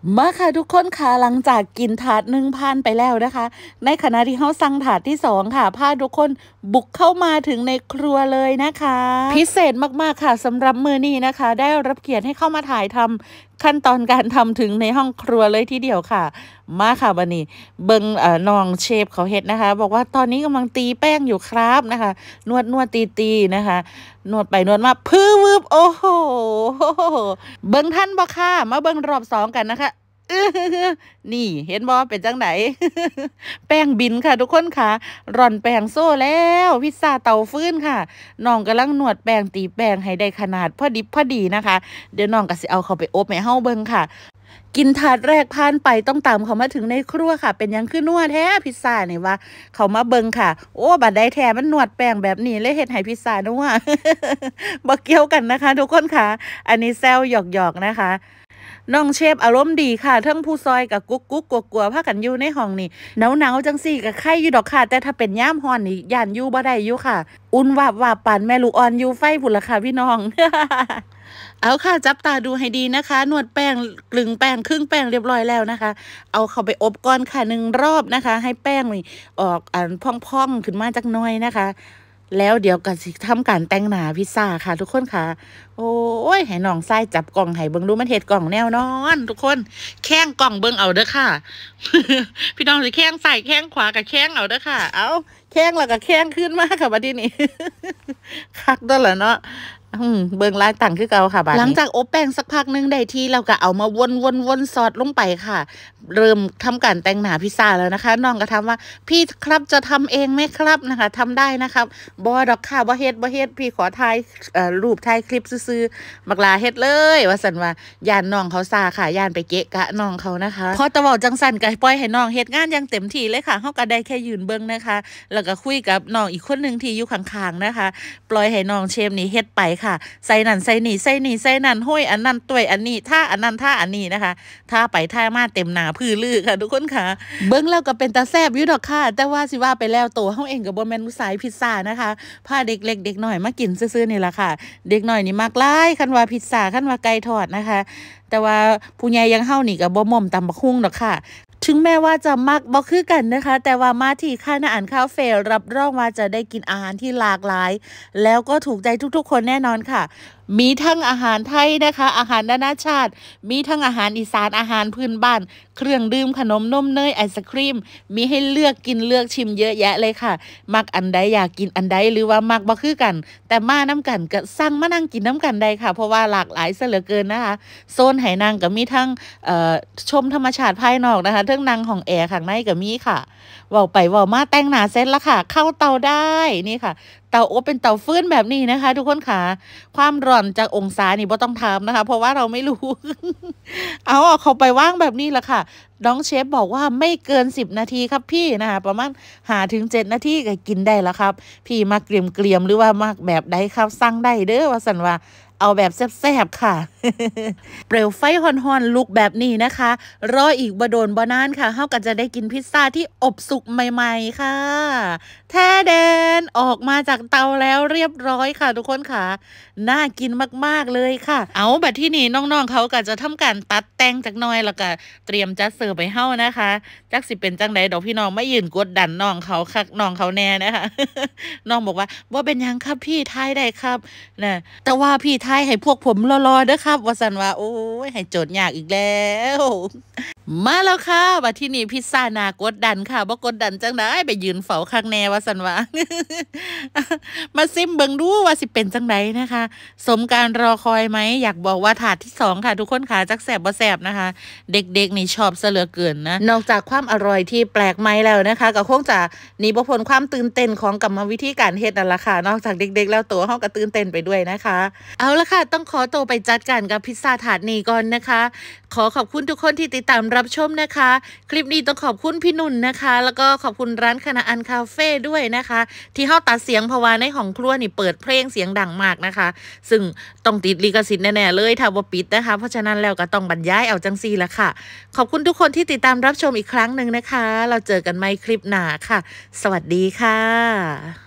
มาค่ะทุกคนค่ะหลังจากกินถาดหนึ่งผ่านไปแล้วนะคะในขณะที่เขาสั่งถาดที่สองค่ะพาทุกคนบุกเข้ามาถึงในครัวเลยนะคะพิเศษมากๆค่ะสำหรับมื้อนี้นะคะได้รับเกียรติให้เข้ามาถ่ายทำขั้นตอนการทำถึงในห้องครัวเลยทีเดียวค่ะมาค่ะบันนี้เบิงน้องเชฟเขาเฮ็ดนะคะบอกว่าตอนนี้กำลังตีแป้งอยู่ครับนะคะนวดตีนะคะนวดไปนวดมาพื้วืบโอ้โหเบิงท่านบ่ค่ะมาเบิงรอบสองกันนะคะนี่เห็นบ่เป็นจังไหน แป้งบินค่ะทุกคนค่ะร่อนแป้งโซ่แล้วพิซซ่าเตาฟืนค่ะน้องกำลังนวดแป้งตีแป้งให้ได้ขนาดพอดิบพอดีนะคะเดี๋ยวน้องก็สิเอาเข้าไปอบให้เฮาเบิ่งค่ะกินถาดแรกผ่านไปต้องตามเขามาถึงในครัวค่ะเป็นยังคือนวดแท้พิซซ่านี่ว่าเขามาเบิ่งค่ะโอ้บัดได้แท้มันนวดแป้งแบบนี้เลยเฮ็ดให้พิซซ่านัว บ่เกี่ยวกันนะคะทุกคนค่ะอันนี้แซวหยอกๆนะคะน้องเชฟอารมณ์ดีค่ะทั้งผู้ซอยกับกุ๊กกลัวพากันอยู่ในห้องนี่หนาวจังสี่กับไข่อยู่ดอกค่ะแต่ถ้าเป็นย่ามฮ้อนนี่ย่านอยู่บ่ได้อยู่ค่ะอุ่นวาบปานแม่ลูกอ่อนอยู่ไฟพุ่นล่ะค่ะพี่น้อง เอาค่ะจับตาดูให้ดีนะคะนวดแป้งกลึงแป้งครึ่งแป้งเรียบร้อยแล้วนะคะเอาเข้าไปอบก่อนค่ะ1 รอบนะคะให้แป้งนี่ออกพองๆขึ้นมาจักหน่อยนะคะแล้วเดี๋ยวก็สิทำการแต่งหน้าพิซซ่าค่ะทุกคนค่ะโอ้ยให้น้องไส้จับกล่องให้เบิ่งดูมันเฮ็ดกล่องแนวนอนทุกคนแข้งกล่องเบิ่งเอาเด้อค่ะ พี่น้องสิแข้งใส่แข้งขวากับแข้งเอาเด้อค่ะเอาแข้งแล้วก็แข้งขึ้นมาค่ะบัดนี้ คักตัวละเนาะเบิ่งลายต่างคือเก่าค่ะบัดนี้หลังจากอบแป้งสักพักนึงได้ที่เราก็เอามาวนซอสลงไปค่ะเริ่มทำการแต่งหน้าพิซซ่าแล้วนะคะน้องก็ถามว่าพี่ครับจะทำเองไหมครับนะคะทำได้นะครับบ่ดอกค่ะบ่เฮ็ดพี่ขอถ่ายรูปถ่ายคลิปซื่อๆบักลาเฮ็ดเลยว่าซั่นว่าย่านน้องเขาซ่าค่ะย่านไปเกะกะน้องเขานะคะพอตะเว้าจังซั่นก็ปล่อยให้น้องเฮ็ดงานอย่างเต็มที่เลยค่ะเฮาก็ได้แค่ยืนเบิ่งนะคะแล้วก็คุยกับน้องอีกคนนึงที่อยู่ข้างๆนะคะปล่อยให้น้องเชฟนี่เฮ็ดไปค่ะใส่นั่นใส่นี่ใส่นั่นห้อยอันนั้นต้วยอันนี้ท่าอันนั้นท่าอันนี้นะคะท่าไปท่ามาเต็มหน้าพื้นลือค่ะทุกคนค่ะเบิ่งแล้วก็เป็นตาแซ่บอยู่ดอกค่ะแต่ว่าสิว่าไปแล้วตัวเฮาเองก็บ่แม่นสายพิซซ่านะคะพาเด็กเล็กเด็กน้อยมากินซื่อๆนี่ล่ะค่ะเด็กน้อยนี่มักหลายคันว่าพิซซ่าคันว่าไก่ทอดนะคะแต่ว่าผู้ใหญ่ยังเฮานี่ก็บ่ม่อมตำบักหุ่งดอกค่ะถึงแม้ว่าจะมักบ่คือกันนะคะแต่ว่ามาที่คณะอ่านคาเฟ่รับรองว่าจะได้กินอาหารที่หลากหลายแล้วก็ถูกใจทุกๆคนแน่นอนค่ะมีทั้งอาหารไทยนะคะอาหารนานาชาติมีทั้งอาหารอีสานอาหารพื้นบ้านเครื่องดื่มขนมนมเนยไอศครีมมีให้เลือกกินเลือกชิมเยอะแยะเลยค่ะมักอันใดอยากกินอันใดหรือว่ามักบ่คือกันแต่มาน้ำกันก็สั่งมานั่งกินน้ำกันได้ค่ะเพราะว่าหลากหลายซะเหลือเกินนะคะโซนไหนางก็มีทั้งชมธรรมชาติภายนอกนะคะทั้งนั่งห้องแอร์ข้างในก็มีค่ะเว้าไปเว้ามาแต่งหน้าเสร็จแล้วค่ะเข้าเตาได้นี่ค่ะเตาอบเป็นเตาฟืนแบบนี้นะคะทุกคนค่ะความร้อนจากองศานี่บ่ต้องถามนะคะเพราะว่าเราไม่รู้ เอาเขาไปว่างแบบนี้แหละค่ะน้องเชฟบอกว่าไม่เกิน10 นาทีครับพี่นะคะประมาณ5 ถึง 7 นาทีก็กินได้แล้วครับพี่มาเกรียมหรือว่ามาแบบใดครับสั่งได้เด้อว่าสันว่าเอาแบบแซ่บๆค่ะ เปลวไฟห่อนๆลุกแบบนี้นะคะรออีกบ่โดนบ่นานค่ะเฮาก็จะได้กินพิซซ่าที่อบสุกใหม่ๆค่ะแท้แดนออกมาจากเตาแล้วเรียบร้อยค่ะทุกคนค่ะน่ากินมากๆเลยค่ะเอาบัดที่นี่น้องๆเขาก็จะทำการตัดแต่งจากหน่อยแล้วก็เตรียมจัดเสิร์ฟไปเฮานะคะจักสิเป็นจังใดดอกพี่น้องไม่ยืนกดดันน้องเขาคักน้องเขาแน่นะคะ น้องบอกว่าเป็นยังครับพี่ทายได้ครับนะแต่ว่าพี่ทายให้พวกผมรอๆเด้อครับว่าสันว่าโอ้ยให้โจทย์ยากอีกแล้วมาแล้วค่ะบัดที่นี่พิซซ่านากดดันค่ะบ่กดดันจังได๋ไปยืนเฝ้าข้างแน่ว่าสันว่า มาซิมเบิ่งดูว่าสิเป็นจังไดนะคะ สมการรอคอยไหมอยากบอกว่าถาดที่2ค่ะทุกคนค่ะจักแสบบ่แสบนะคะ เด็กๆนี่ชอบซะเหลือเกินนะนอกจากความอร่อยที่แปลกใหม่แล้วนะคะก็คงจะหนีบ่พ้นความตื่นเต้นของกรรมวิธีการเฮ็ดนั่นล่ะค่ะนอกจากเด็กๆแล้วตัวเฮาก็ตื่นเต้นไปด้วยนะคะเอาละค่ะต้องขอตัวไปจัดการกับพิซซ่าถาดนี้ก่อนนะคะขอขอบคุณทุกคนที่ติดตามรับชมนะคะคลิปนี้ต้องขอบคุณพี่นุ่นนะคะแล้วก็ขอบคุณร้านคณะอันคาเฟ่ด้วยนะคะที่เฮาตัดเสียงเพราะว่าในห้องครัวนี่เปิดเพลงเสียงดังมากนะคะซึ่งต้องติดลิขสิทธิ์แน่ๆเลยถ้าว่าปิดนะคะเพราะฉะนั้นแล้วก็ต้องบรรยายเอาจังซี่ละค่ะขอบคุณทุกคนที่ติดตามรับชมอีกครั้งหนึ่งนะคะเราเจอกันใหม่คลิปหน้าค่ะสวัสดีค่ะ